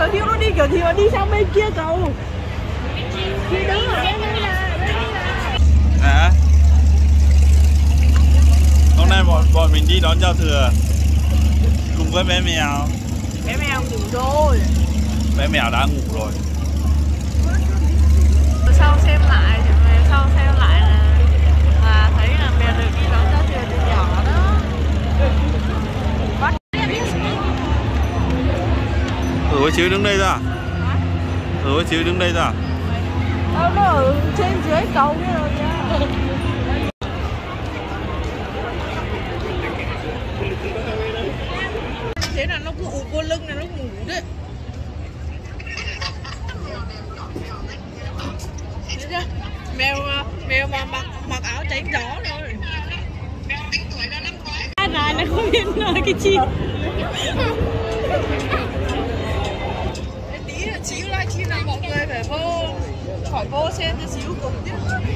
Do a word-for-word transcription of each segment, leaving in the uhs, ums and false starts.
Hiếu nó đi kiểu gì mà đi sang bên kia cầu. Kia đứng ở bên đây là, bên đây là. À. Hôm nay bọn bọn mình đi đón giao thừa cùng với bé mèo. Bé mèo ngủ rồi. Bé mèo đã ngủ rồi. Sau xem lại thì về sau xem lại là, là thấy là mèo được đi đón giao thừa từ nhỏ đó. Bắt. Ừ, với Chiếu đứng đây ra. Ừ, với Chiếu đứng đây ra. Đâu nó ở trên dưới cầu kia rồi kìa. Thế là nó cứ ụp vô lưng là nó ngủ đấy. Thấy chưa? Mèo mèo mà mặc mặc áo tránh gió rồi. À, này nó không biết nói cái chi. Tí là xíu live stream là mọi người phải vô, khỏi vô xem cho xíu cùng chứ.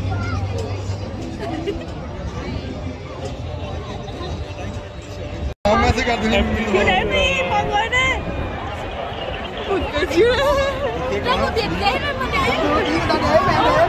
Cứ đếm đi mọi người đi. Ui cái xíu đấy. Đâu có tiền đếm đâu mà đếm.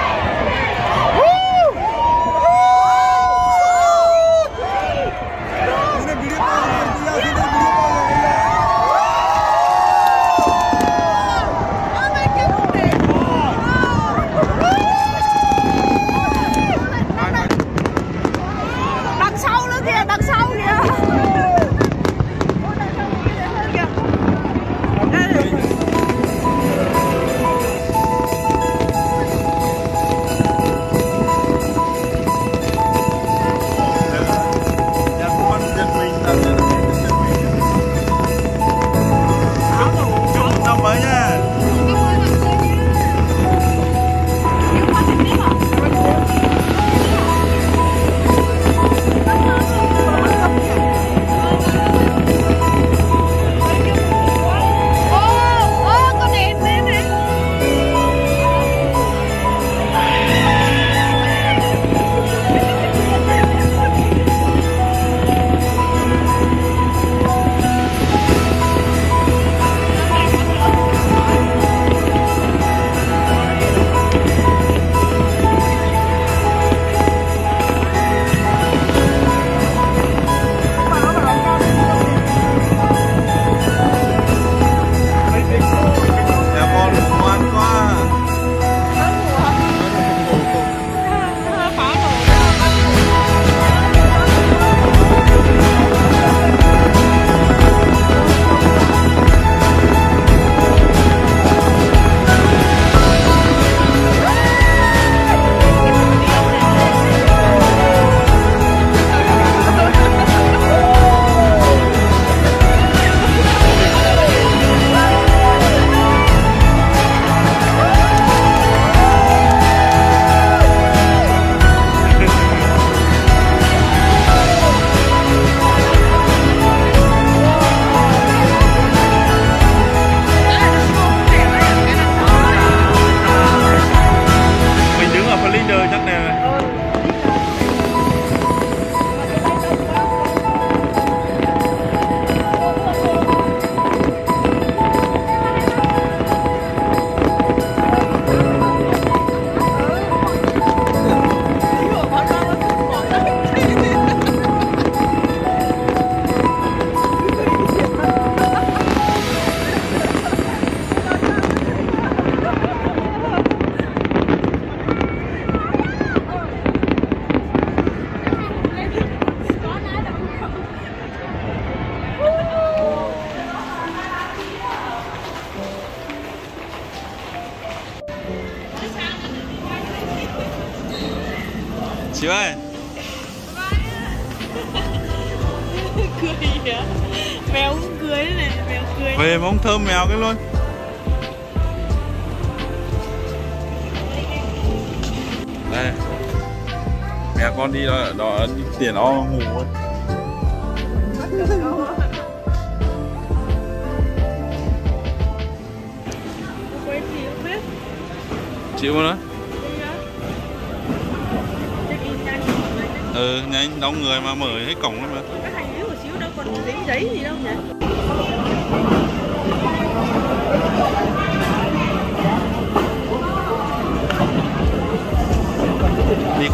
Chiếu ơi. Cười kìa. Mèo cũng cười này, mèo cười. Về mông thơm mèo cái luôn. Đây. Mẹ con đi đó, đó đi tiền o ngủ ấy. Chịu nữa. Ừ, nhanh, đông người mà mở hết cổng lắm mà. Cái hành lý của xíu đâu còn giấy giấy gì đâu nhỉ?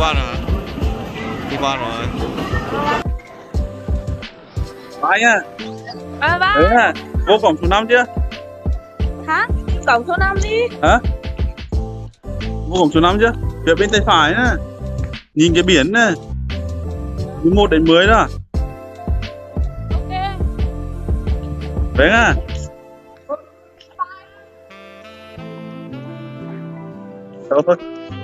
qua rồi. Đi qua rồi. Bye nha. À ba. Đấy à, vô cổng số năm chưa? Hả? Cổng số năm đi. Hả? Vô cổng số năm chưa? Phía bên tay phải nè. Nhìn cái biển nè. Từ một đến mười đó. Ok. Đấy à. Đâu thôi.